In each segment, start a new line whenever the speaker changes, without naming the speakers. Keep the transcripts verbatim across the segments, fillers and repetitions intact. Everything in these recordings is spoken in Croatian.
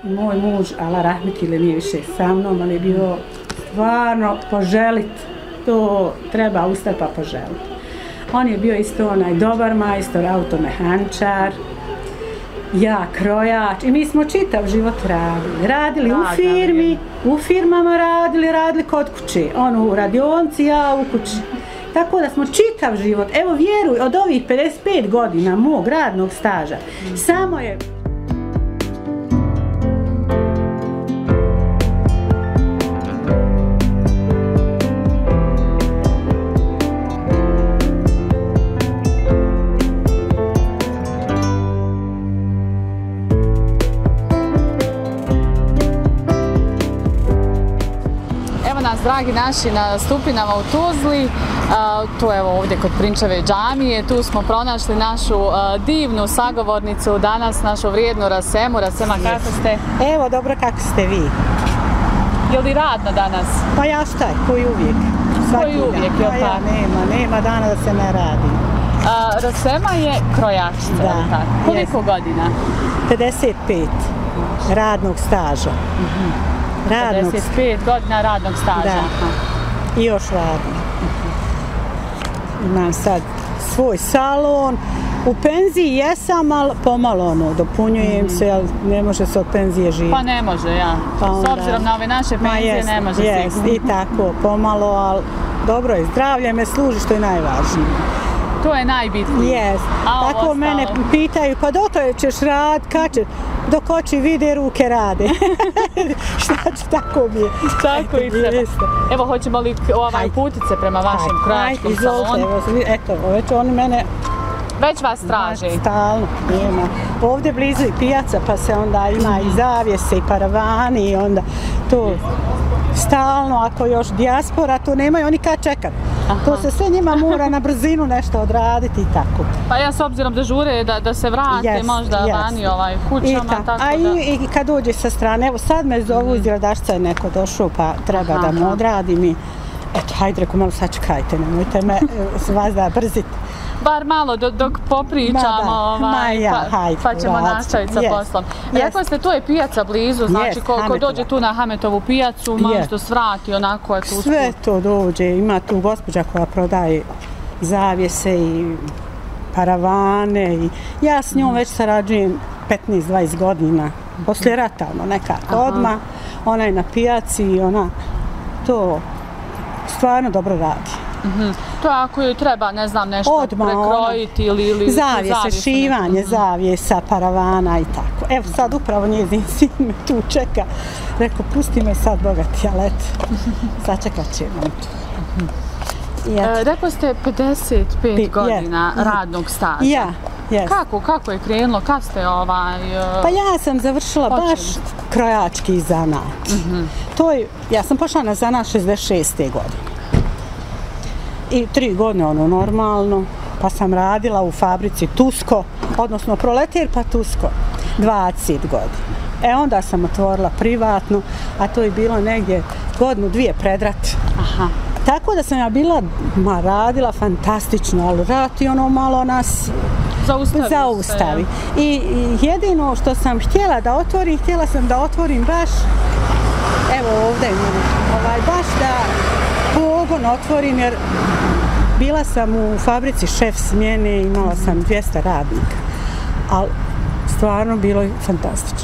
moj muž, Allah rahmetile, nije više sa mnom, ali je bio stvarno poželit, to treba ustati pa poželit. On je bio isto onaj dobar majstor, automehaničar, ja krojač i mi smo čitav život radili. Radili u firmi, u firmama radili, radili kod kuće. On u radionci, ja u kući. Tako da smo čitav život, evo vjeruj, od ovih pedeset pet godina mog radnog staža, samo je...
Dragi naši, na Stupinama u Tuzli, tu evo ovdje kod Prinčeve džamije, tu smo pronašli našu divnu sagovornicu danas, našu vrijednu Rasemu. Rasema, kako ste?
Evo, dobro, kako ste vi?
Je li radno danas?
Pa ja šta je, koji uvijek.
Koji uvijek, je li tako?
Nema, nema dana da se ne radi.
Rasema je krojačica, je li tako? Koliko godina?
pedeset pet radnog staža.
pedeset pet godina radnog staža.
I još radim. Imam sad svoj salon. U penziji jesam, ali pomalo ono, dopunjujem se, ali ne može se od penzije živjeti.
Pa ne može, ja. S obzirom na ove naše penzije ne može sigurno.
I tako, pomalo, ali dobro je, zdravlje me služi, što je najvažnije.
To je najbitnije.
Jes. Tako mene pitaju, pa dokle ćeš rad, kad ćeš? Dok oči vide, ruke rade. Šta će, tako mi je.
Tako i treba. Evo, hoćemo li ovaj putice prema vašem krojačkom salonu?
Eto, već oni mene...
Već vas traže?
Stalno, nema. Ovdje blizu i pijaca, pa se onda ima i zavjese i paravani i onda to... Stalno, ako još dijaspora, to nemaju oni kad čekat. To se sve njima mora na brzinu nešto odraditi i tako.
Pa ja s obzirom da žure da se vrate možda vani kućama, tako da...
A i kad dođe sa strane, evo sad me zovu iz Gradašca, je neko došao pa treba da mu odradim i eto, hajde reko malo sačekajte, nemojte me vas da brzite.
Bar malo dok popričamo, pa ćemo nastaviti sa poslom. Rekla ste, to je pijaca blizu, znači ko dođe tu na Hametovu pijacu, može to svrati, onako je tu usput.
Sve to dođe, ima tu gospođa koja prodaje zavjese i paravane i ja s njom već sarađujem petnaest dvadeset godina, poslije rata, ono nekako odmah, ona je na pijaci i ona to stvarno dobro radi.
To je ako joj treba, ne znam, nešto prekrojiti ili...
Zavjese, šivanje zavjesa, paravana i tako. Evo sad upravo njezin sin me tu čeka. Rekao, pusti me sad, bogati, ali eto, sačekat ćemo tu.
Rekao ste pedeset pet godina radnog staža.
Ja, jes.
Kako je krenulo, kad ste ovaj...
Pa ja sam završila baš krojački zanat. Ja sam pošla na zanat šezdeset šeste godine. I tri godine ono normalno, pa sam radila u fabrici Tusko, odnosno Proleter pa Tusko, dvadeset godina. E onda sam otvorila privatno, a to je bilo negdje godinu, dvije pred rat. Tako da sam ja bila, ma radila fantastično, ali rat i ono malo nas zaustavi. I jedino što sam htjela da otvorim, htjela sam da otvorim baš, evo ovdje imam, baš da pogon otvorim jer bila sam u fabrici šef smjene, imala sam dvjesto radnika, ali stvarno bilo je fantastično.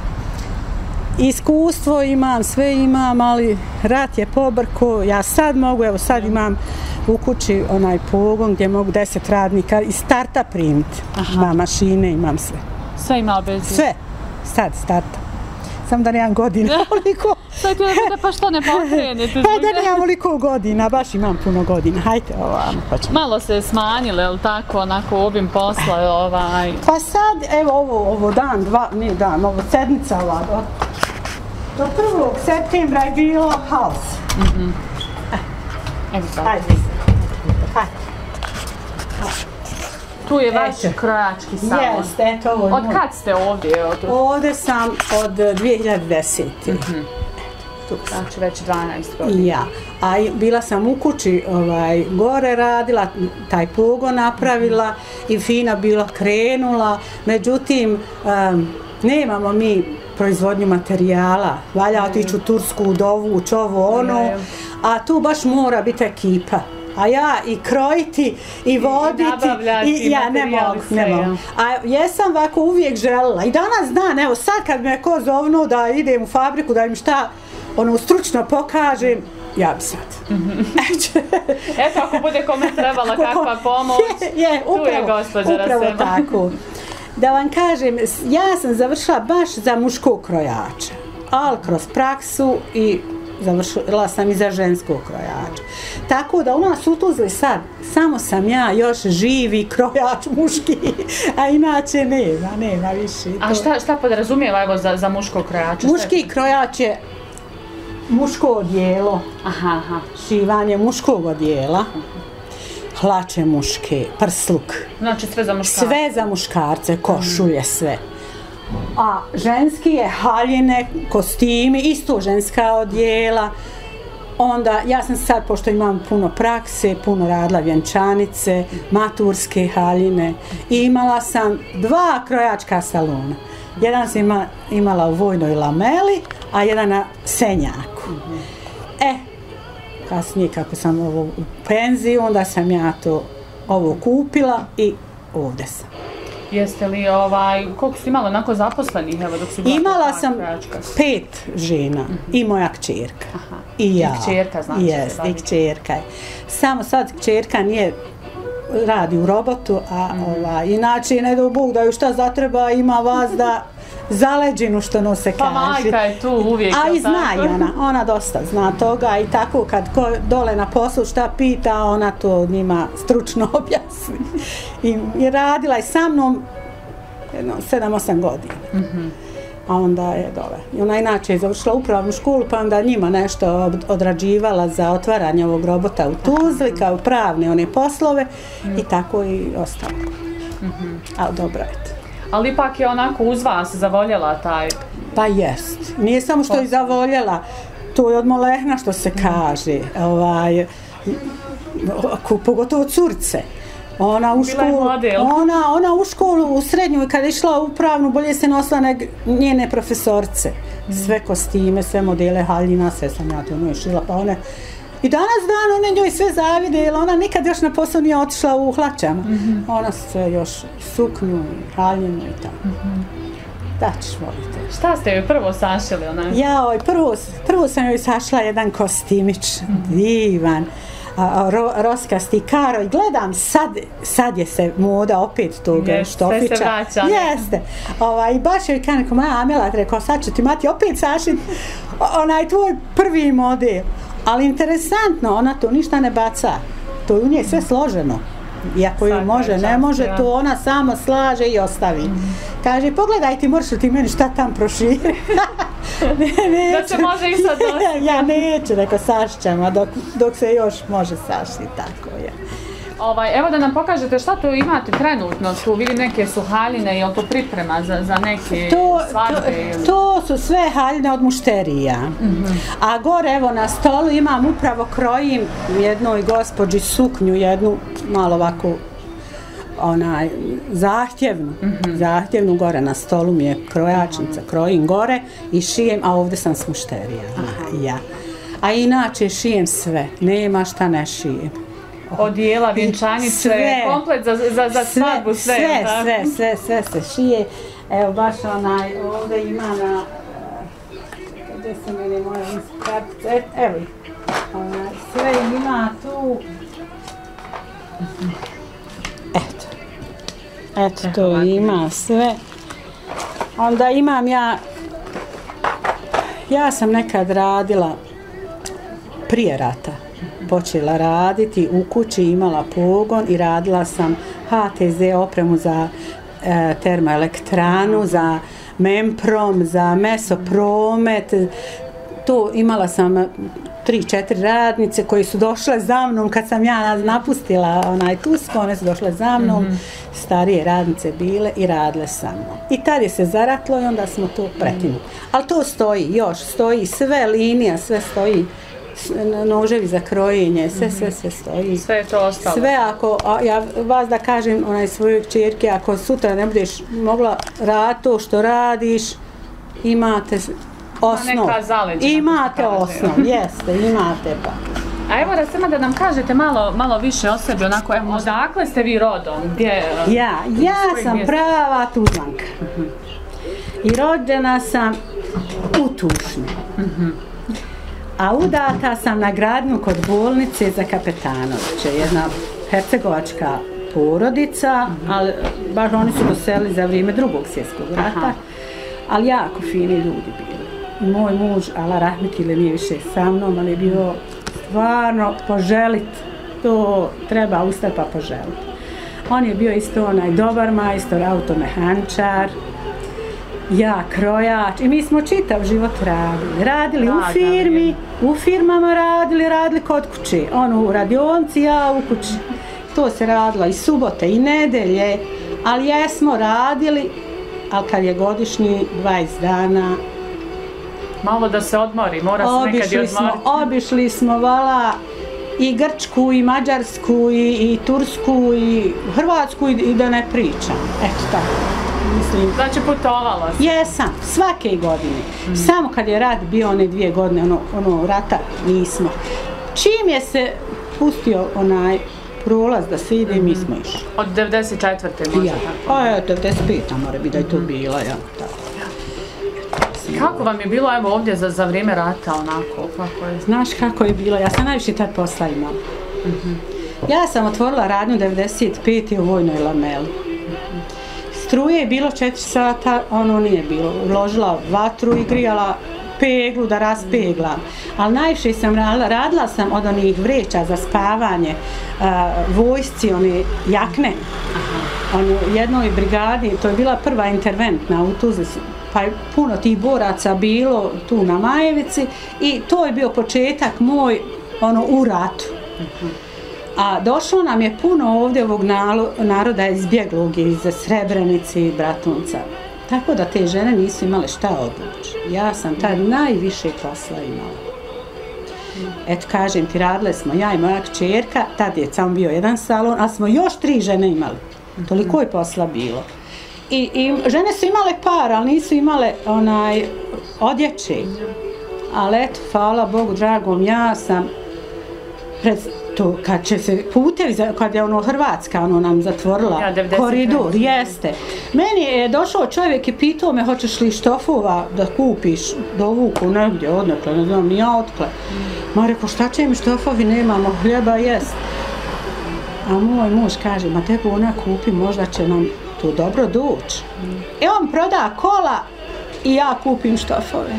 Iskustvo imam, sve imam, ali rat je pobrko, ja sad mogu, evo sad imam u kući onaj pogon gdje mogu deset radnika iz starta primiti. Imam mašine, imam sve.
Sve ima bez?
Sve, sad starta. Sam da nemam godina, oliko...
Sad ti da pa što ne pokrenete?
Pa da nemam oliko godina, baš imam puno godina, hajte ovamo pa ćemo.
Malo se smanjile, je li tako, onako obim posla, ovaj...
Pa sad, evo ovo dan, dva, nije dan, ovo sedmica ova, do prvog septembra je bilo haos.
Evo sad.
Hajde, hajde.
Tu je vaš krojački salon.
Jeste, eto ovo je moj.
Od kad ste ovdje?
Ovdje sam od dvije hiljade desete.
Znači već dvanaest godina.
Ja, a bila sam u kući gore radila, taj pogon napravila i fina bila krenula, međutim nemamo mi proizvodnju materijala, valja otići u Tursku, dovuć, ovo, ono, a tu baš mora biti ekipa. A ja i krojiti, i voditi,
i,
i ja ne mogu, ne mogu. A jesam ovako uvijek željela. I danas dan, evo sad kad me ko zovnu da idem u fabriku, da im šta, ono, stručno pokažem, ja bi sad.
Mm-hmm. Eto, ako bude kome trebala kakva pomoć, je, je, upravo, tu je gospođa Rasema.
Upravo tako. Da vam kažem, ja sam završila baš za muškog krojača, ali kroz praksu i završila sam i za ženskog krojača. Tako da u nas u Tuzli sad, samo sam ja još živi krojač muški, a inače nema, nema više.
A šta, šta podrazumijeva evo za, za muškog krojača?
Muški krojač je muško odijelo,
aha, aha.
šivanje muškog odijela, hlače muške, prsluk.
Znači sve za muškarce?
Sve za muškarce, košulje, sve. A ženski je haljine, kostimi, isto ženska odijela. Onda, ja sam sad, pošto imam puno prakse, puno radila vjenčanice, maturske haljine, i imala sam dva krojačka salona. Jedan sam ima, imala u Vojnoj Lameli, a jedan na Senjaku. E, kasnije kako sam ovo u penziju, onda sam ja to ovo kupila i ovdje sam.
Jeste li, ovaj, koliko si imala onako zaposlenih, evo dok si bila?
Imala sam krojačka? Pet žena, uh-huh. i moja kćerka.
Aha.
I ja.
I kćerka, znači.
Jest, i kćerka. Samo sad kćerka nije, radi u robotu, a uh-huh. ovaj, inače ne do Bog da ju šta zatreba, ima vas da zaleđinu što no se
pa
kaže.
Pa majka je tu uvijek.
A i zna i ona, ona dosta zna toga i tako kad ko dole na poslu šta pita, ona to njima stručno objasni. I, i radila je sa mnom jedno, sedam osam godina.
Mm-hmm.
A onda je dole. I ona inače je završila upravnu školu, pa onda njima nešto odrađivala za otvaranje ovog robota u Tuzli, kao pravne one poslove, mm. i tako i ostalo.
Mm-hmm.
Ali dobro je to.
Ali ipak je onako uz vas zavoljela taj...
Pa jest. Nije samo što je zavoljela, to je od molehna što se kaže. Ovaj, pogotovo curce. Ona u školu, ona, ona u školu, u srednju, kada je išla u pravnu, bolje se nosila neg njene profesorce. Sve kostime, sve modele haljina, sve sam ja to njoj šila, pa one... I danas dan one njoj sve zavide, jer ona nikad još na posao nije otišla u hlačama. Mm-hmm. Ona sve još suknju, haljinu i tako. Mm-hmm. Da ćeš voliti.
Šta ste joj prvo sašili? Ona?
Ja, oj, prvo, prvo sam joj sašla jedan kostimić, mm-hmm. divan. A, ro, roskasti karo i gledam sad, sad je se moda opet tog yes, štofića.
Sve se vraća.
Jeste. Ovaj, baš joj kao neko moja Amela rekao, sad ću ti mati opet sašit onaj tvoj prvi model. Ali interesantno, ona to ništa ne baca. To je u njej sve složeno. Iako ju može, ne može, to ona sama slaže i ostavi. Mm. Kaže, pogledaj ti, možeš li ti meni šta tam proširi?
ne, da se može i sad dosti.
Ja neću, neko sašćemo, dok, dok se još može sašiti, tako je.
Ovaj, evo da nam pokažete šta tu imate trenutno, tu vidim neke su haljine, je li to priprema za, za neke
to,
svadbe?
To, to su sve haljine od mušterija. Mm-hmm. A gore evo na stolu imam upravo krojim jednoj gospođi suknju, jednu malo ovako onaj, zahtjevnu, mm-hmm. zahtjevnu gore na stolu mi je krojačnica, krojim gore i šijem, a ovdje sam s mušterijama. Ja. A inače šijem sve, nema šta ne šijem.
Odijela, vjenčanice, sve, komplet za, za, za svadbu, sve.
Sve, sve, sve, sve se šije. Evo baš onaj, ovdje ima na, gdje se meni moja kartice, evo ih, onaj, sve ima tu. Eto, eto to ima sve. Onda imam ja, ja sam nekad radila prije rata. Počela raditi u kući, imala pogon i radila sam H T Z opremu za e, termoelektranu, za Memprom, za mesopromet. To imala sam tri, četiri radnice koji su došle za mnom kad sam ja napustila onaj Tusko, one su došle za mnom, mm-hmm. starije radnice bile i radile sa mnom. I tad je se zaratlo i onda smo to prekinuli. Ali to stoji još, stoji sve linija, sve stoji noževi za krojenje, sve, sve, sve stoji.
Sve je to ostalo.
Sve ako, a ja vas da kažem, onaj svojoj kćerke, ako sutra ne budeš mogla raditi to što radiš, imate osnov.
Neka zaleđa.
Imate osnov, jeste, imate pa.
A evo da samo da nam kažete malo, malo više o sebi, onako, evo, odakle ste vi rodom? Gdje,
ja, ja sam prava Tuzlanka. Uh-huh. I rođena sam u Tušnju. Uh-huh. A udata sam na gradnju kod bolnice za Kapetanovića, jedna hercegovačka porodica, uh-huh. ali baš oni su doselili za vrijeme drugog svjetskog rata, aha. ali jako fini ljudi bili. Moj muž, Allah rahmetile, nije više sa mnom, ali je bio stvarno poželit, to treba ustati pa poželit. On je bio isto onaj dobar majstor, automehaničar, ja krojač i mi smo čitav život radili. Radili u firmi, u firmama radili, radili kod kuće. On u radionci, ja u kući. To se radilo i subote i nedelje, ali jesmo radili, ali kad je godišnji dvadeset dana,
malo da se odmori, mora se nekad i odmoriti.
Obišli smo, vala, i Grčku, i Mađarsku, i, i Tursku, i Hrvatsku, i, i da ne pričam. Eto tako, mislim.
Znači putovala se?
Jesam, svake godine. Mm. Samo kad je rat bio one dvije godine, ono, ono rata, nismo. Čim je se pustio onaj prolaz da se ide, mm-hmm. mi smo išli.
Od devedeset četvrte možda
ja.
tako?
A je, devedeset pete mora biti da je to bilo, ja, tako.
Kako vam je bilo evo ovdje za, za vrijeme rata onako? Kako je?
Znaš kako je bilo? Ja sam najviše tad posla imala. Mm-hmm. Ja sam otvorila radnju devedeset pete u Vojnoj Lameli. Mm-hmm. Struje je bilo četiri sata, ono nije bilo. Uložila vatru i grijala peglu da raspeglam. Mm-hmm. Ali najviše sam radila, radila sam od onih vreća za spavanje, uh, vojsci, one jakne. Aha. Ono, u jednoj brigadi, to je bila prva interventna u Tuzli, pa je puno tih boraca bilo tu na Majevici i to je bio početak moj ono u ratu. Uh-huh. A došlo nam je puno ovdje ovog naroda izbjeglog iz Srebrenice i Bratunca. Tako da te žene nisu imale šta obući. Ja sam tad najviše posla imala. Eto kažem ti, radile smo ja i moja kćerka, tad je samo bio jedan salon, a smo još tri žene imali. Toliko je posla bilo. I, i žene su imale par, ali nisu imale onaj odjeće. Ali eto, hvala Bogu dragom, ja sam pred to, kad će se putevi, kad je ono Hrvatska ono nam zatvorila ja, koridor, jeste. Meni je došao čovjek i pitao me hoćeš li štofova da kupiš dovuku negdje, odnekle, ne znam, ni ja otkle. Mm. Ma rekao, šta će mi štofovi, nemamo hljeba jest. A moj muž kaže, ma tebe ona kupi, možda će nam to dobro doći. Mm. E on proda kola i ja kupim štofove.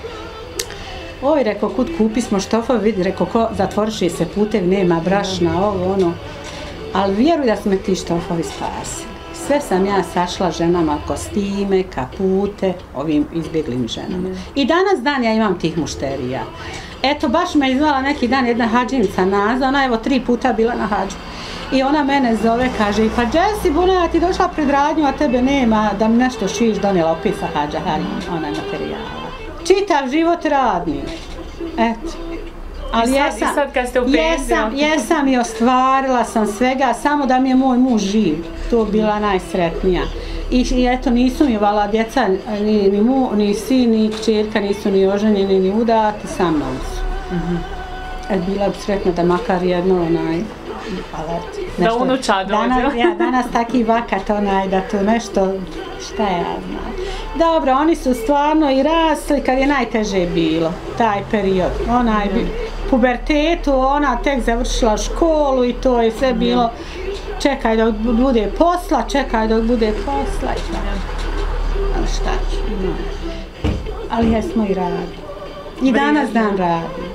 Ovi rekao, kud kupi smo štofove, vidi, rekao, ko zatvoriši se putev, nema brašna, ovo, ono. Ali vjeruj da smo ti štofovi spasili. Sve sam ja sašla ženama kostime, kapute, ovim izbjeglim ženama. Mm. I danas dan ja imam tih mušterija. Eto, baš me izvala neki dan jedna hađinica Naza, ona evo tri puta bila na hađu. I ona mene zove, kaže, pa Jessy, Buna, ja ti došla pred radnju, a tebe nema, da mi nešto šiš, donijela opet sa hađa, ona je materijala. Čitav život radni. Eto. Ali
I sad,
jesam,
i sad kad ste u penziju,
jesam, jesam i ostvarila sam svega, samo da mi je moj muž živ. To bila najsretnija. I, i eto, nisu mi vala djeca, ni, ni, mu, ni sin, ni kćerka, nisu ni oženjeni, ni udati, sa mnom su. Uh-huh. Et bila bi sretna da makar jedno onaj,
nešto, da unuča dođe.
Danas, ja, danas taki vakat onaj, da to nešto, šta ja znam. Dobro, oni su stvarno i rasli kad je najteže bilo, taj period. Onaj bi, pubertetu, ona tek završila školu i to je sve bilo, čekaj dok bude posla, čekaj dok bude posla i šta. Ali šta ću, no. Ali jesmo i radili. I danas dan radimo.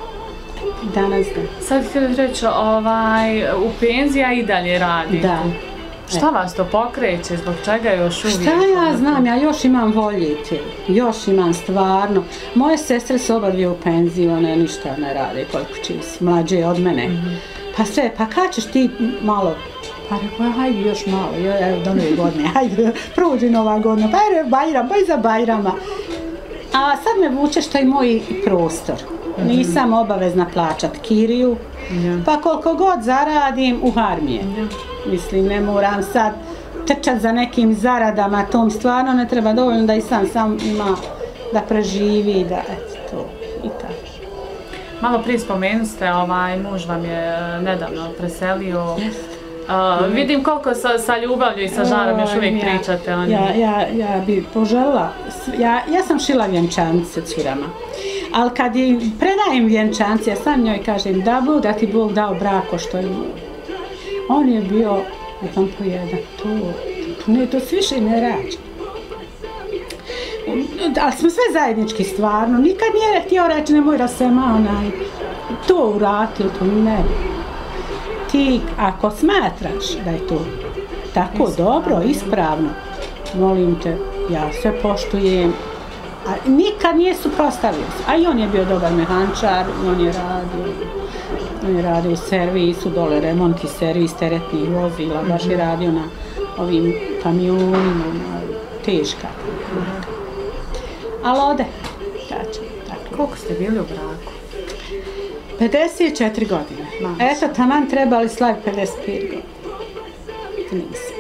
Danas dan.
Sad htjeli reći, ovaj, u penzija i dalje radite.
Da.
Šta vas to pokreće, zbog čega još uvijek?
Šta ja znam, ja još imam voljeti, još imam stvarno. Moje sestre su obadvije u penziji, one ništa ne rade, koliko će mlađe od mene. Mm-hmm. Pa sve, pa kad ćeš ti malo? Pa rekao, hajde još malo, evo do nove godine, hajde, prođi nova godina, pa je Bajram, pa i za Bajrama. A sad me vuče što je moj prostor. nisam obavezna plaćat kiriju, pa koliko god zaradim u armije. Mislim, ne moram sad trčat za nekim zaradama, tom stvarno ne treba, dovoljno da i sam sam ima da preživi, da eto to i tako.
Malo prije spomenu ste, ovaj, muž vam je nedavno preselio. Uh, vidim koliko sa, sa ljubavlju i sa žarom još uvijek ja, pričate o njim.
Ja, ja, ja bi poželjela, ja, ja sam šila vjenčance curama, ali kad im predajem vjenčance, ja sam njoj kažem da Bog, da ti Bog dao brako što je moj. On je bio, jedan po jedan, to, ne, to se više ne rađa. Ali smo sve zajednički stvarno, nikad nije htio reći nemoj Rasema onaj, to uratio, to ne. Ti ako smatraš da je to tako dobro, ispravno, molim te, ja sve poštujem, a nikad nije suprotstavio se. A i on je bio dobar mehančar, on je radio, on je radio u servisu, dole remont i servis teretnih vozila, baš je radio na ovim kamionima, teška. Ali ode, tačno, tako.
Koliko ste bili u braku?
pedeset četiri godine. Maša. Eto, taman trebali slaviti pedeset pet godina. Nisam.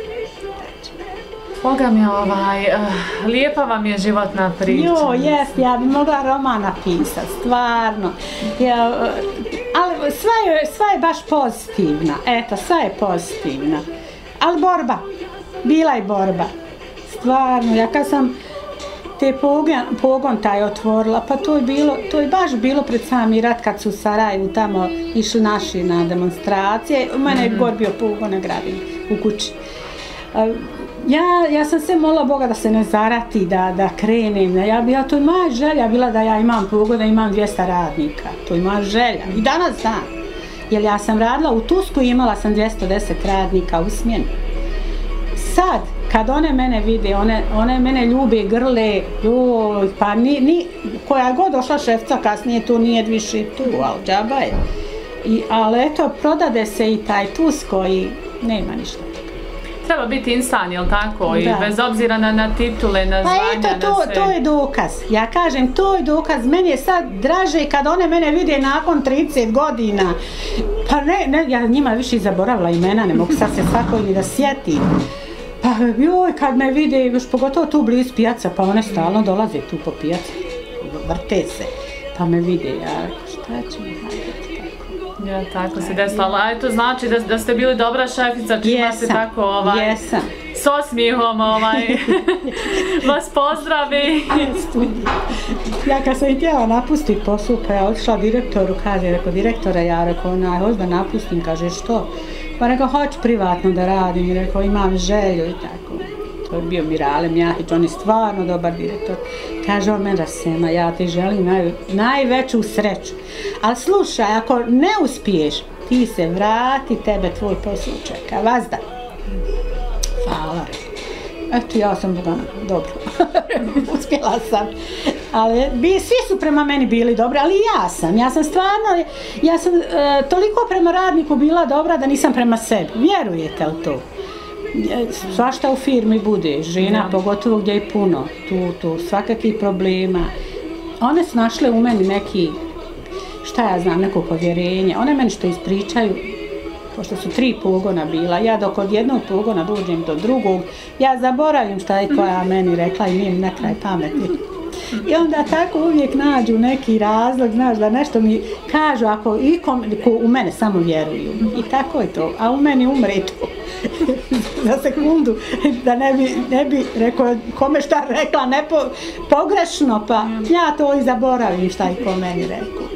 Boga mi ovaj, uh, lijepa vam je životna priča.
Jo, jest, ja bi mogla roman napisati, stvarno. Ja, uh, ali sva je, sva je baš pozitivna, eto, sva je pozitivna. Ali borba, bila je borba. Stvarno, ja kad sam te pogon, pogon taj otvorila, pa to je bilo, to je baš bilo pred sami rat kad su u Sarajevu tamo išli naši na demonstracije. U mene je mm-hmm. gor bio pogon na gradini, u kući. Ja, ja sam se molila Boga da se ne zarati, da, da krenem. Ja bi, ja, to je moja želja bila da ja imam pogon, da imam dvjesto radnika. To je moja želja. I danas znam. Jer ja sam radila u Tusku i imala sam dvjesto deset radnika u smjeni. Sad, kad one mene vide, one, one mene ljube, grle, joj, pa ni, ni, koja god došla šefca kasnije, tu nije više tu, ali džaba je. I, ali eto, prodade se i taj Tusko i nema ništa.
Treba biti insan, jel tako? I da. Bez obzira na, na titule, na zvanja,
pa eto, to,
na sve.
to je dokaz. Ja kažem, to je dokaz. Meni je sad draže kad one mene vide nakon trideset godina. Pa ne, ne, ja njima više zaboravila imena, ne mogu sad se svako ni da sjetim. Pa joj, kad me vide, još pogotovo tu blizu pijaca, pa one stalno dolaze tu po pijaci, vrte se, pa me vide, ja, šta ću mi raditi tako.
Ja, tako se desilo, ali to znači da, da ste bili dobra šefica, čima se tako ovaj,
jesam.
S osmijehom ovaj, vas pozdravi.
Ja kad sam htjela napustiti posao, pa ja otišla direktoru, kaže, rekao, direktora, ja rekao, onaj, hoću da napustim, kaže, što? Pa rekao, hoću privatno da radim, rekao, imam želju i tako. To je bio Mirale Mjahić, on je stvarno dobar direktor. Kaže on meni, Rasema, ja ti želim naj, najveću sreću. Ali slušaj, ako ne uspiješ, ti se vrati, tebe tvoj posao čeka, vazda. Hvala. Eto, ja sam Bogana, dobro, uspjela sam. Ali bi, svi su prema meni bili dobri, ali i ja sam. Ja sam stvarno, ja sam e, toliko prema radniku bila dobra da nisam prema sebi. Vjerujete li to? E, svašta u firmi bude, žena, ja. Pogotovo gdje je puno, tu, tu, svakakih problema. One su našle u meni neki, šta ja znam, neko povjerenje. One meni što ispričaju, pošto su tri pogona bila, ja dok od jednog pogona dođem do drugog, ja zaboravim šta je koja meni rekla i nije mi na kraj pameti. I onda tako uvijek nađu neki razlog, znaš, da nešto mi kažu, ako ikom, ko u mene samo vjeruju. I tako je to, a u meni umre to. Za sekundu, da ne bi, ne bi rekao kome šta rekla, ne po, pogrešno, pa ja to i zaboravim šta je ko meni rekao.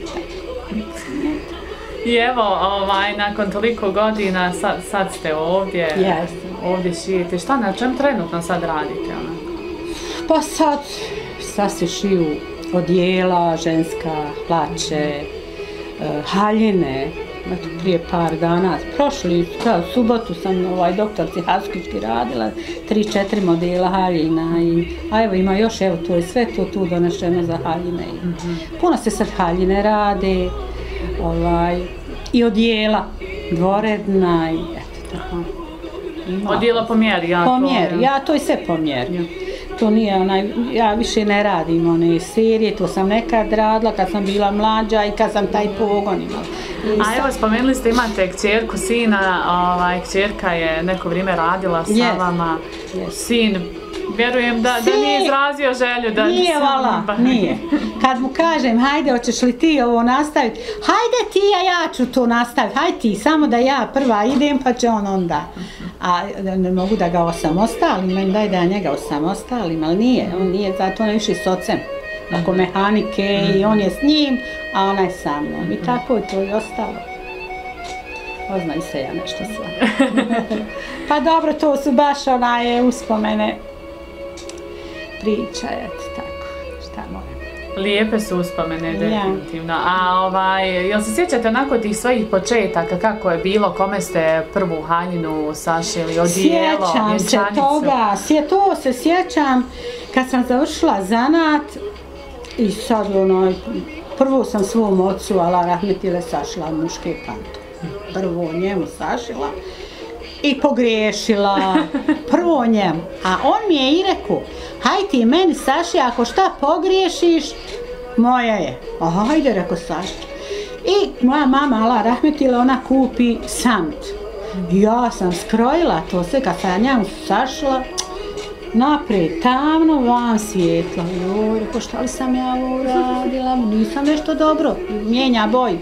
I evo, ovaj, nakon toliko godina, sad, sad ste ovdje,
yes.
ovdje šijete. Šta, na čem trenutno sad radite? Ona?
Pa sad, sad se šiju odijela, ženska, hlače, uh, haljine. Eto, prije par dana, prošli, kao subotu sam ovaj doktorci Haskički radila, tri, četiri modela haljina i, a evo ima još, evo to je sve to tu donešeno za haljine. Mm-hmm. Puno se sad haljine rade, ovaj, i odijela, dvoredna i eto tako.
Odijela po mjeri, ja
po mjeri, ja to je sve po mjeri. Ja. to nije onaj, ja više ne radim one serije, to sam nekad radila kad sam bila mlađa i kad sam taj pogon imala.
A evo, spomenuli ste imate kćerku, sina, ovaj, kćerka je neko vrijeme radila sa yes. vama, yes. sin, vjerujem da, da nije izrazio želju da...
Nije, vala, nije. Kad mu kažem, hajde, hoćeš li ti ovo nastaviti? Hajde ti, a ja ću to nastaviti, hajde ti, samo da ja prva idem, pa će on onda. A ne mogu da ga osamostalim, meni daj da ja njega osamostalim, ali nije, on nije, zato on je više s ocem. Oko mehanike i on je s njim, a ona je sa mnom. I tako je to i ostalo. Ozna i se ja nešto sva. Pa dobro, to su baš onaje uspomene. Priča, eto, tako, šta moram.
Lijepe su uspomene, definitivno. A ovaj, jel se sjećate onako tih svojih početaka, kako je bilo, kome ste prvu haljinu sašili, odijelo,
sjećam se toga, sje, to se sjećam kad sam završila zanat i sad ono, prvo sam svom ocu, ala rahmetile, sašila muške pantofle. Prvo njemu sašila i pogriješila, prvo njemu. A on mi je i rekao, haj ti meni saši, ako šta pogriješiš, moja je. A hajde, rekao saši. I moja mama, ala rahmetile, ona kupi samt. Ja sam skrojila to sve, kad sam njemu sašila, naprijed tamno, van svijetlo. Joj, rekao, šta li sam ja ovo radila? Nisam nešto dobro, mijenja boj.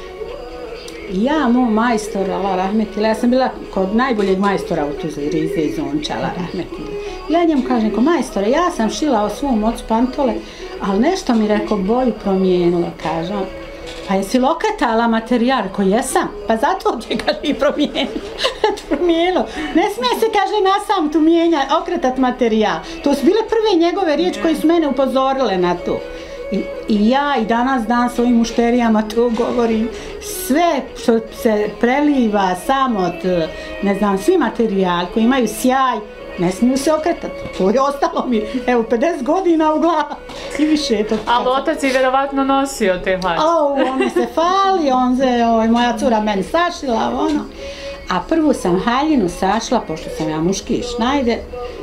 Ja, moj majstor, ala rahmetile, ja sam bila kod najboljeg majstora u Tuzli, Rize iz Onča, ala rahmetile. Ja njemu kažem, ko majstore, ja sam šila o svom ocu pantole, ali nešto mi rekao boju promijenilo, kažem. Pa jesi lokatala materijal? Ko jesam? Pa zato će ga i promijenilo. Ne smije se, kaže, na sam tu mijenja, okretat materijal. To su bile prve njegove riječi koje su mene upozorile na to. I, I ja i danas dan s ovim mušterijama to govorim. Sve što se preliva samo od, ne znam, svi materijali koji imaju sjaj, ne smiju se okretati. To je ostalo mi, evo, pedeset godina u glavu. I više je to.
Ali otac je vjerovatno nosio te haljine.
O, on se fali, on se, oj, moja cura meni sašila, ono. A prvu sam haljinu sašla, pošto sam ja muški šnajder,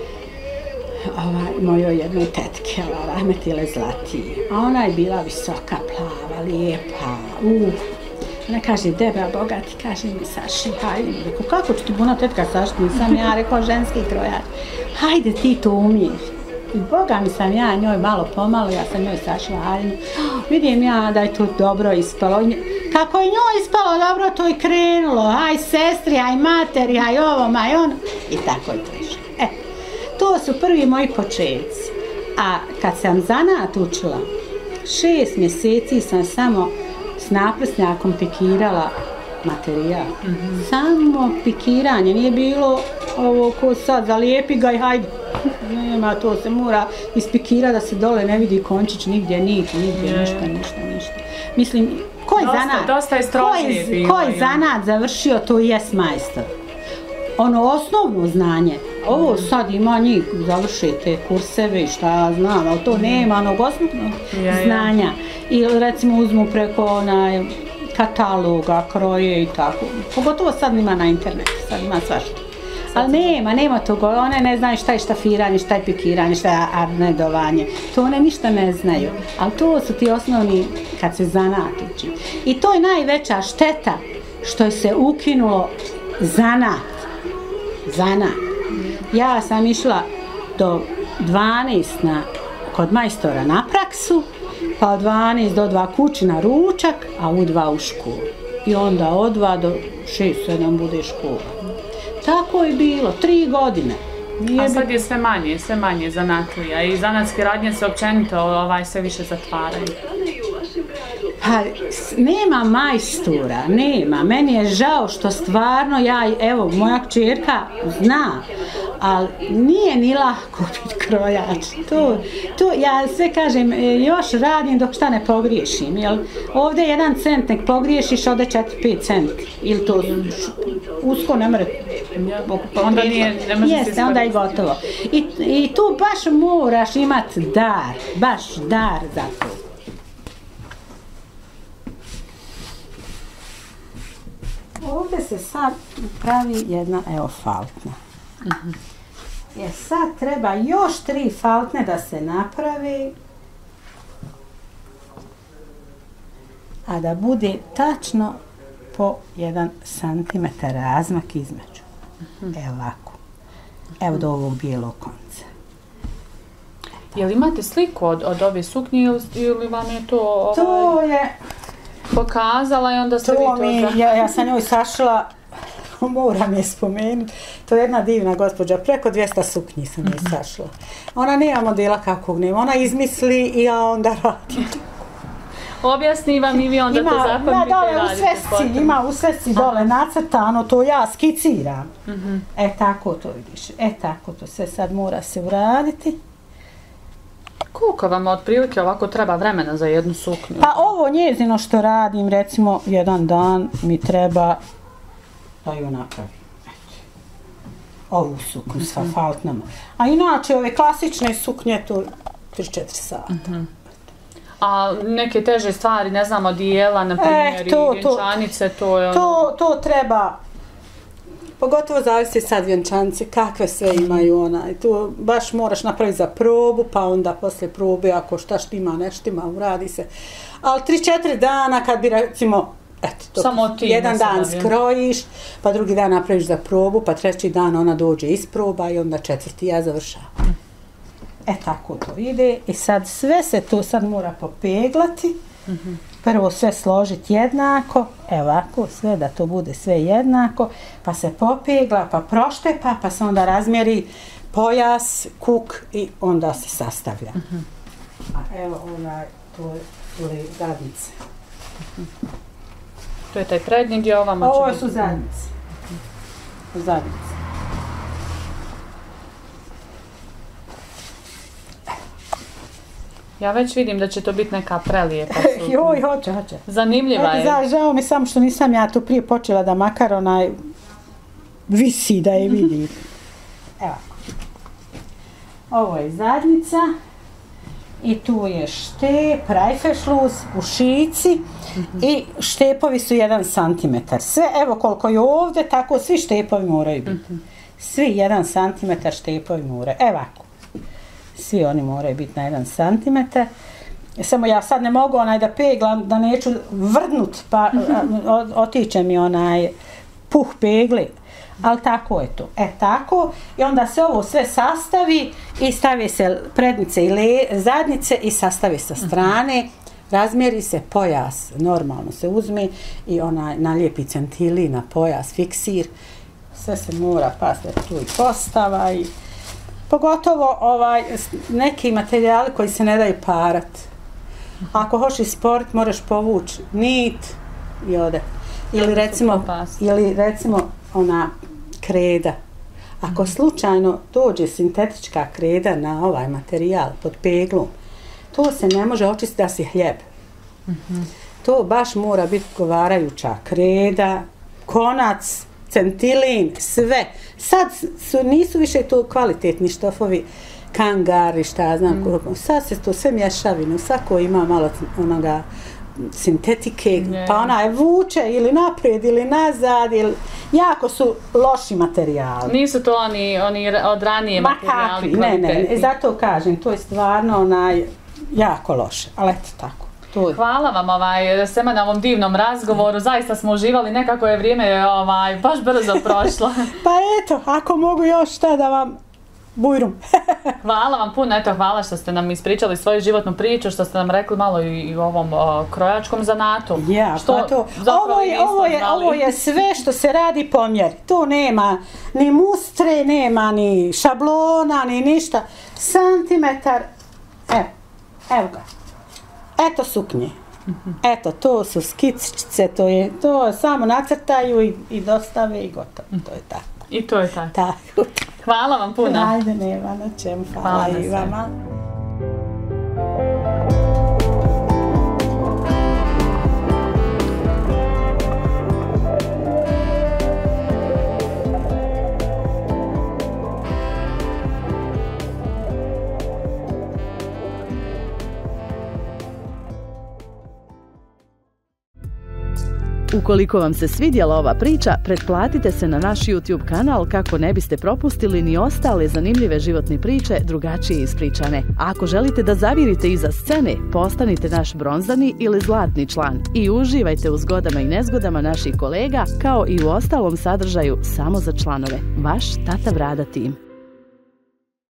ovaj, mojoj jednoj tetke, ova, rahmetile Zlatije. A ona je bila visoka, plava, lijepa, uh. Ona kaže, debra, bogati, kaže mi, saši haljinu. Rekao, kako ću ti puno tetka sašiti? Nisam ja, rekao, ženski krojač. Hajde, ti to umiješ. I boga mi sam ja njoj malo pomalo, ja sam njoj sašla haljinu. Vidim ja da je to dobro ispalo. Kako je njoj ispalo dobro, to je krenulo. Aj sestri, aj materi, aj ovo, aj ono. I tako je to išlo. E, to su prvi moji početci. A kad sam zanat učila, šest mjeseci sam samo s naprsnjakom pikirala materijal. Mm-hmm. Samo pikiranje, nije bilo ovo ko sad zalijepi ga i hajde. Nema, to se mora ispikirati da se dole ne vidi končić nigdje, niti, nigdje, yeah. ništa, ništa, ništa. Mislim, ko je
dosta,
zanat?
Dosta je strožnije bilo.
Ko je zanat završio, to jest majstor. Ono osnovno znanje, ovo sad ima njih, završite kurseve i šta ja znam, ali to nema onog osnovnog ja, znanja. Ja. Ili recimo uzmu preko onaj kataloga, kroje i tako. Pogotovo sad ima na internetu, sad ima svašta. Ali nema, nema toga, one ne znaju šta je štafiranje, šta je pikiranje, šta je arnedovanje. To one ništa ne znaju. Ali to su ti osnovni kad se zanat uči. I to je najveća šteta što je se ukinulo zanat. Zanat. Ja sam išla do dvanaest na, kod majstora na praksu, pa od dvanaest do dva kući na ručak, a u dva u školu. I onda od dva do šest sedam bude škola. Tako je bilo, tri godine.
Nije a sad je sve manje, sve manje zanatlija i zanatske radnje se općenito ovaj, sve više zatvaraju.
Pa, nema majstora, nema. Meni je žao što stvarno ja, evo, moja kćerka zna, ali nije ni lako biti krojač. To, to, ja sve kažem, još radim dok šta ne pogriješim. Jel, ovdje jedan cent nek pogriješiš, ovdje četiri pet centi. Ili to usko ne mre.
Onda nije, ne može
Jeste, se onda je gotovo. I, I tu baš moraš imati dar, baš dar za to. Ovdje se sad pravi jedna, evo, faltna. Mm-hmm. Jer sad treba još tri faltne da se napravi, a da bude tačno po jedan santimetar razmak između. Evo ovako. Evo do ovog bijelog konca.
Jel imate sliku od, od ove suknje ili, ili vam je to, ovaj,
To je...
pokazala i onda ste vi
To
to...
mi,
za-
ja, ja sam njoj sašla, moram je spomenuti, to je jedna divna gospođa, preko dvjesto suknji sam je sašla. Ona nema modela kakvog nema, ona izmisli i ja onda radim.
Objasni vam i vi onda
Ima,
to
ja
zapamtite i
dole u
radite
svesci,
potom.
ima u svesci dole nacrtano, to ja skiciram. E tako to vidiš, e tako to sve sad mora se uraditi.
Koliko vam otprilike ovako treba vremena za jednu suknju?
Pa ovo njezino što radim, recimo jedan dan mi treba da ju napravim. Eto. Ovu suknju sa faltnama. A inače ove klasične suknje to tri do četiri sata.
A neke teže stvari, ne znam, odijela, na primjer,
E, to,
i
to.
vjenčanice, to je ono...
To, to treba, pogotovo zavisi sad vjenčanice, kakve sve imaju onaj, tu baš moraš napraviti za probu, pa onda poslije probe, ako šta štima, ne štima, uradi se. Ali tri do četiri dana kad bi recimo, eto, to,
Samo ti
jedan
ne
dan
znam,
skrojiš, pa drugi dan napraviš za probu, pa treći dan ona dođe isproba i onda četvrti ja završavam. E tako to ide i sad sve se tu sad mora popeglati. Prvo sve složiti jednako, evo ovako, sve da to bude sve jednako, pa se popegla, pa proštepa, pa se onda razmjeri pojas, kuk i onda se sastavlja. A evo onaj, to je zadnice.
To je taj prednji dio, ovamo će
Ovo
biti-
su zadnice. Zadnice.
Ja već vidim da će to biti neka prelijepa suknja.
Joj, hoće, hoće.
Zanimljiva je.
Eto, žao mi samo što nisam ja tu prije počela da makar onaj visi da je vidi. Evo. Ovo je zadnjica i tu je štep, rajfešluz, ušici i štepovi su jedan santimetar. Sve, evo koliko je ovdje, tako svi štepovi moraju biti. Svi jedan santimetar štepovi moraju. Evo ovako. Svi oni moraju biti na jedan santimetar. Samo ja sad ne mogu onaj da peglam, da neću vrdnut, pa o- otiče mi onaj puh pegli. Ali tako je to. E tako. I onda se ovo sve sastavi i stavi se prednice i le, zadnjice i sastavi sa strane. Razmjeri se pojas, normalno se uzme i onaj nalijepi centili na pojas, fiksir. Sve se mora pasti tu i postava i pogotovo ovaj, neki materijali koji se ne daju parat. Ako hoćeš sport, moraš povući nit i ode. Ili recimo, ili recimo ona kreda. Ako slučajno dođe sintetička kreda na ovaj materijal pod peglom, to se ne može očistiti da si hljeb. To baš mora biti odgovarajuća kreda, konac, centilin, sve. Sad su, nisu više to kvalitetni štofovi, kangari, šta znam, mm. sad se to sve mješavine, svako ima malo onoga sintetike,
Ne.
pa ona je vuče ili naprijed ili nazad, ili jako su loši materijali.
Nisu to oni, oni od ranije
Ma
materijali
kakvi, ne, ne, ne,
kvalitetni.
zato kažem, to je stvarno onaj, jako loše, ali eto tako. To je.
Hvala vam ovaj, Sema na ovom divnom razgovoru, zaista smo uživali, nekako je vrijeme ovaj, baš brzo prošlo.
Pa eto, ako mogu još šta da vam bujrum.
Hvala vam puno, eto hvala što ste nam ispričali svoju životnu priču, što ste nam rekli malo i, i o ovom o, krojačkom zanatu.
Ja,
što
pa to,
zapravo
ovo
i
je,
nismo
ovo, je,
znali.
ovo je sve što se radi po mjeri. Tu nema ni mustre, nema ni šablona, ni ništa. Santimetar, evo, evo ga. Eto suknje. Eto, to su skicice, to je, to samo nacrtaju i, i dostave i gotovo. To je tako.
I to je tako.
Tako.
Hvala vam puno.
Ajde, nema na čemu. Hvala,
Hvala na
i
sve.
vama.
Ukoliko vam se svidjela ova priča, pretplatite se na naš YouTube kanal kako ne biste propustili ni ostale zanimljive životne priče drugačije ispričane. A ako želite da zavirite iza scene, postanite naš bronzani ili zlatni član i uživajte u zgodama i nezgodama naših kolega kao i u ostalom sadržaju samo za članove. Vaš Tata Brada tim.